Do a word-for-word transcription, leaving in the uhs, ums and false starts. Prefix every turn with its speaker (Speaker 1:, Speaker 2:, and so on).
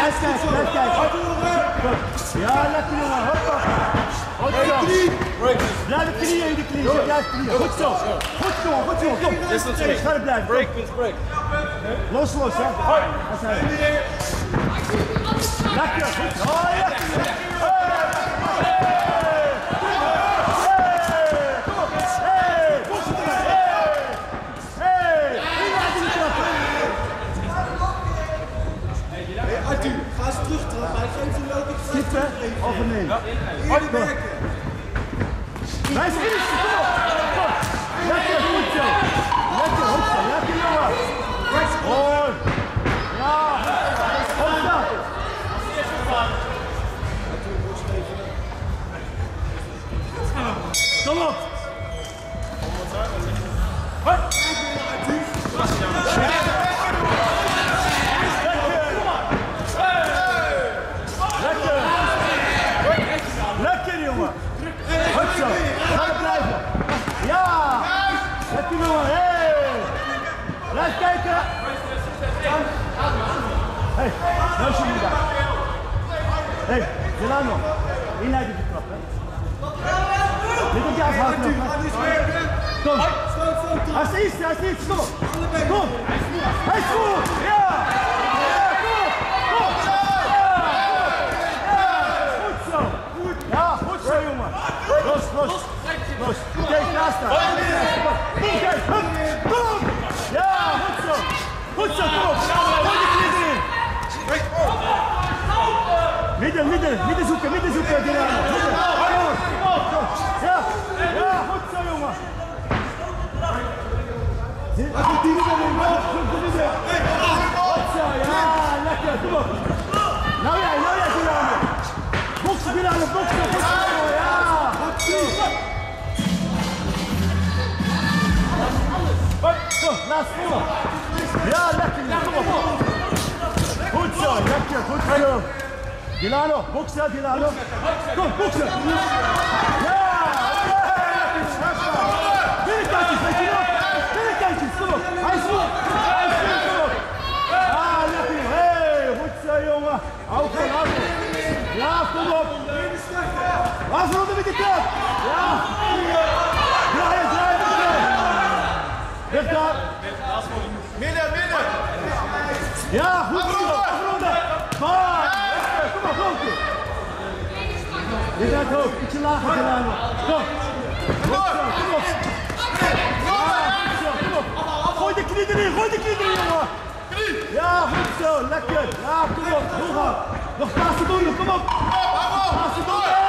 Speaker 1: Blijf kijken, blijf kijken. Ja, lekker jongen, hoppa. Goed zo. Blijf de knieën in de knieën, blijf knieën. Goed zo. Goed zo, goed zo, kom. Scherp blijven.
Speaker 2: Break means break.
Speaker 1: Los, los, hè. Dat zijn we. Lekker, goed. Oh, ja.
Speaker 3: Ga eens terug, terug. Hij geeft hem welke
Speaker 1: Zitten of nee?
Speaker 3: Hard werken.
Speaker 1: Wij zijn eerst, kom op. Lekker, goed zo. Lekker, goed zo. Lekker jongen. Mooi. Ja. Goed zo. Kom op. Hoi. Lekker jongen! Goed zo! Ga er blijven! Ja! Lekker jongen! Hey! Blijf kijken! Hey! Neusje nu daar! Hey! Delano! Inleiden die trap, hè? Dit op je afhaken! Kom! Hij is eerst! Hij is eerst! Kom op! Kom! Hij is goed! Ja! Los, los, los. Kijk, naast haar. Kijk, hup, kom op. Ja, goed zo. Goed zo, kom op. Gooi de knie erin. Midden, midden, midden zoeken, midden zoeken. Midden. Ja, ja, goed zo, jongen. Goed die midden, jongen. Goed die midden. Goed zo, ja, lekker, kom op. Nou jij, nou jij, Dilano. Boksen, Dilano, boksen, goed zo, ja. Zo, laat voelen. Ja, lekker. Kom op. Goed zo, lekker. Goed zo. Dilano, boksen, Dilano. Kom, boksen. Ja, binnenkantjes, weet je nog? Binnenkantjes, kom op. Hij is goed. Hij is goed, kom op. Ah, lekker. Hey, goed zo, jongen. Hou van, hou van. Ja, kom op. Afronden met de trap. Ja. Draaien, draaien, draaien. Weg daar.
Speaker 2: Midden, midden.
Speaker 1: Ja, goed zo. Afronden. Maar. Kom op, kom op. Je bent hoog. Ietsje lager, Delano. Kom. Goed zo, kom op. Ja, goed zo, kom op. Gooi de knie erin, gooi de knie erin, jongen. Ja, goed zo, lekker. Ja, kom op. Nog gaan. Nog passen doen, kom op. Passen doen.